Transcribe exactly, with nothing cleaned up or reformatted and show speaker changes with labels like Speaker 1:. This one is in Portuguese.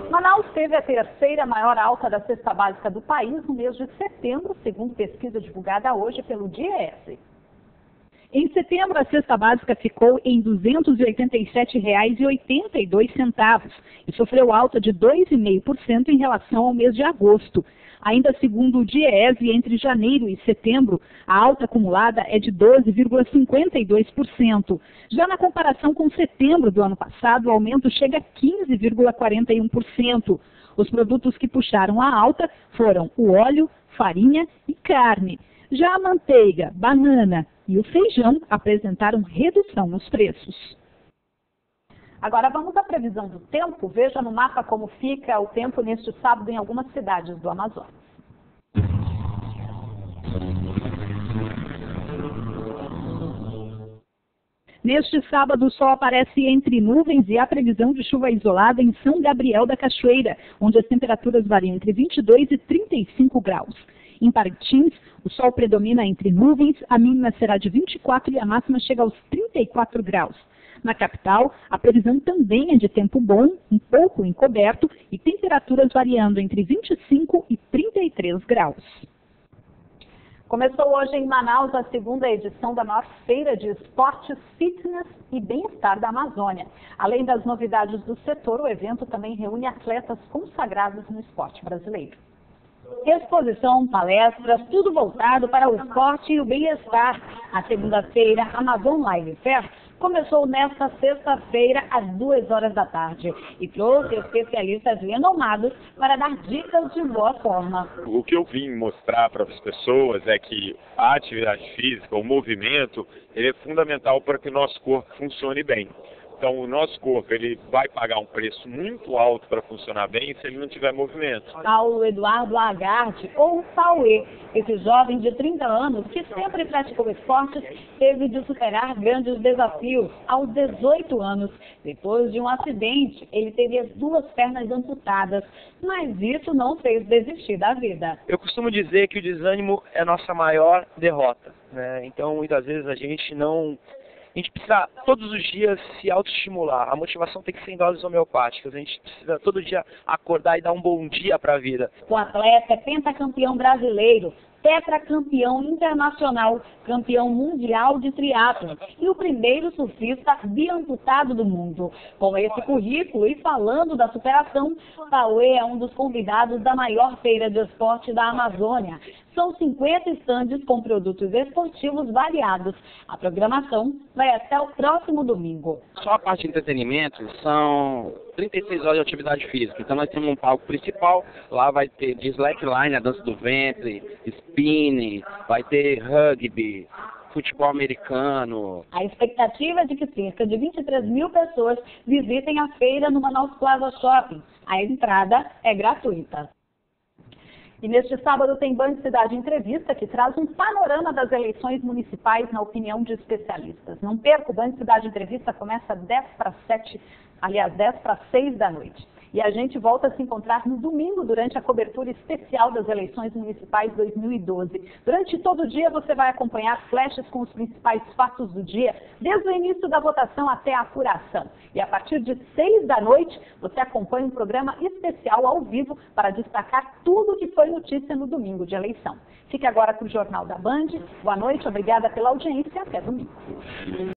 Speaker 1: Manaus teve a terceira maior alta da cesta básica do país no mês de setembro, segundo pesquisa divulgada hoje pelo Diese.
Speaker 2: Em setembro, a cesta básica ficou em duzentos e oitenta e sete reais e oitenta e dois centavos e sofreu alta de dois vírgula cinco por cento em relação ao mês de agosto. Ainda segundo o Diese, entre janeiro e setembro, a alta acumulada é de doze vírgula cinquenta e dois por cento. Já na comparação com setembro do ano passado, o aumento chega a quinze vírgula quarenta e um por cento. Os produtos que puxaram a alta foram o óleo, farinha e carne. Já a manteiga, banana e o feijão apresentaram redução nos preços.
Speaker 1: Agora vamos à previsão do tempo. Veja no mapa como fica o tempo neste sábado em algumas cidades do Amazonas.
Speaker 2: Neste sábado, o sol aparece entre nuvens e há previsão de chuva isolada em São Gabriel da Cachoeira, onde as temperaturas variam entre vinte e dois e trinta e cinco graus. Em Parintins, o sol predomina entre nuvens, a mínima será de vinte e quatro e a máxima chega aos trinta e quatro graus. Na capital, a previsão também é de tempo bom, um pouco encoberto e temperaturas variando entre vinte e cinco e trinta e três graus.
Speaker 1: Começou hoje em Manaus a segunda edição da maior feira de esportes, fitness e bem-estar da Amazônia. Além das novidades do setor, o evento também reúne atletas consagrados no esporte brasileiro.
Speaker 3: Exposição, palestras, tudo voltado para o esporte e o bem-estar. A segunda-feira, Amazon Live Fair, começou nesta sexta-feira às duas horas da tarde e trouxe especialistas renomados para dar dicas de boa forma.
Speaker 4: O que eu vim mostrar para as pessoas é que a atividade física, o movimento, ele é fundamental para que o nosso corpo funcione bem. Então, o nosso corpo ele vai pagar um preço muito alto para funcionar bem se ele não tiver movimento.
Speaker 3: Paulo Eduardo Lagarde, ou Pauê, esse jovem de trinta anos que sempre praticou esportes, teve de superar grandes desafios aos dezoito anos. Depois de um acidente, ele teve as duas pernas amputadas, mas isso não fez desistir da vida.
Speaker 5: Eu costumo dizer que o desânimo é a nossa maior derrota, né? Então, muitas vezes a gente não... A gente precisa todos os dias se autoestimular. A motivação tem que ser em doses homeopáticas. A gente precisa todo dia acordar e dar um bom dia para a vida.
Speaker 3: O atleta é pentacampeão brasileiro, tetracampeão internacional, campeão mundial de triatlo e o primeiro surfista biamputado do mundo. Com esse currículo e falando da superação, Pauê é um dos convidados da maior feira de esporte da Amazônia. São cinquenta estandes com produtos esportivos variados. A programação vai até o próximo domingo.
Speaker 6: Só a parte de entretenimento são trinta e seis horas de atividade física. Então nós temos um palco principal, lá vai ter de slackline, a dança do ventre, spinning, vai ter rugby, futebol americano.
Speaker 3: A expectativa é de que cerca de vinte e três mil pessoas visitem a feira no Manaus Plaza Shopping. A entrada é gratuita.
Speaker 1: E neste sábado tem Band Cidade Entrevista, que traz um panorama das eleições municipais na opinião de especialistas. Não perca, o Band Cidade Entrevista começa dez para sete, aliás, dez para seis da noite. E a gente volta a se encontrar no domingo, durante a cobertura especial das eleições municipais dois mil e doze. Durante todo o dia você vai acompanhar flashes com os principais fatos do dia, desde o início da votação até a apuração. E a partir de seis da noite, você acompanha um programa especial ao vivo para destacar tudo o que foi notícia no domingo de eleição. Fique agora com o Jornal da Band. Boa noite, obrigada pela audiência e até domingo.